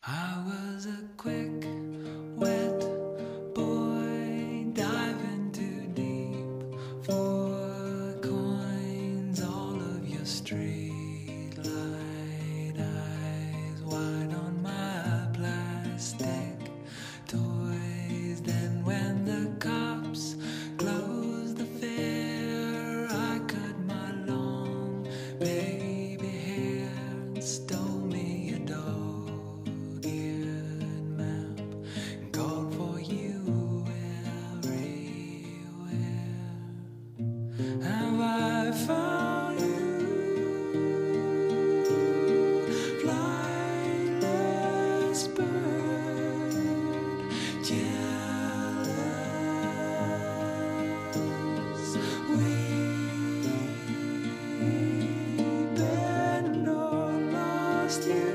I was a quick, wet boy diving too deep for coins. All of your street light eyes wide on my plastic toys. Then when the cops closed the fair, I cut my long baby hair and stole me a dog-eared map and called for you everywhere. Have I found you, flightless bird, jealous, we've been or lost you?